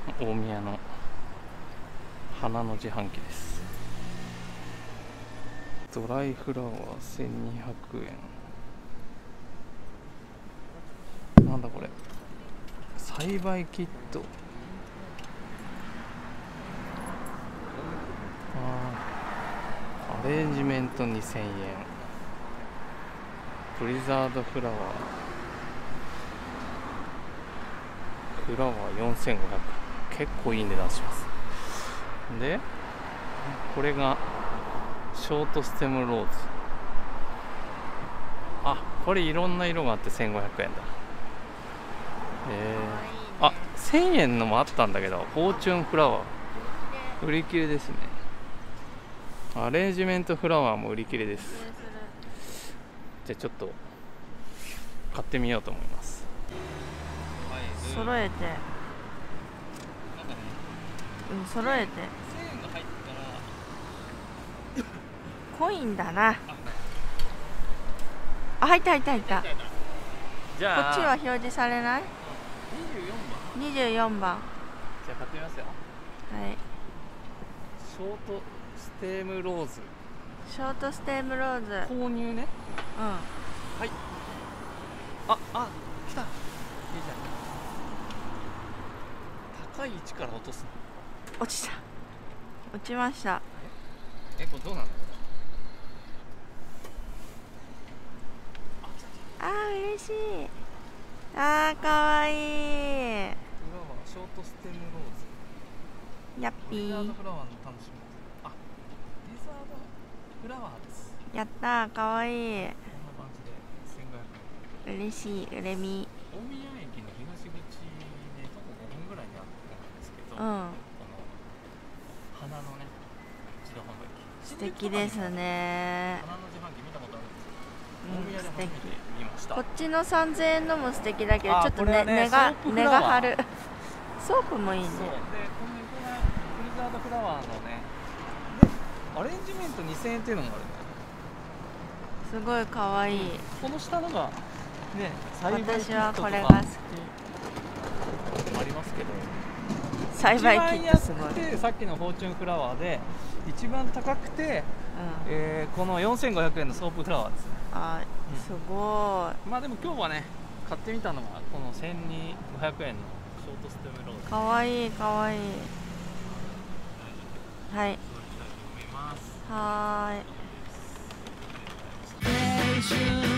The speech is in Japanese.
大宮の花の自販機です。ドライフラワー1200円。なんだこれ、栽培キット。アレンジメント2000円。プリザードフラワー、フラワー4500円。結構いい値段します。でこれがショートステムローズ。これいろんな色があって1500円だ。1000円のもあったんだけど、フォーチュンフラワー売り切れですね。アレンジメントフラワーも売り切れです。じゃあちょっと買ってみようと思います。 揃えて、揃えて。1000円が入ってたらコインだな。入った。じゃあこっちは表示されない。24番。 じゃあ買ってみますよ。 はい。 ショートステムローズ。 ショートステムローズ購入ね。はい。来た。いいじゃん。高い位置から落とす。 落ちました。 これどうなんだろう。 嬉しい。かわいい。 裏はショートステムローズ。 ヤッピー。 リザードフラワーの楽しみ。リザードフラワーです。 やったー、かわいい。 こんな感じで1500円。 嬉しい、うれみ。 大宮駅の東口で徒歩5分ぐらいにあるところなんですけど、この花のね、自動販売機。 素敵ですね。 花の自販機見たことあるんですけど、大宮で初めて見ました。 こっちの3000円のも素敵だけど、ちょっと値が張る。ソープもいいね。 で、このプリザードフラワーのね、アレンジメント2000円っていうのもあるね。 すごいかわいい。 この下のがね、栽培キットとか私はこれが好き。ありますけど、 栽培キットすごい。 さっきのフォーチュンフラワーで一番高くて、この4500円のソープフラワーですね。 すごい。 でも今日はね、買ってみたのはこの1200円のショートステムローズ。 かわいい。はい。はーい。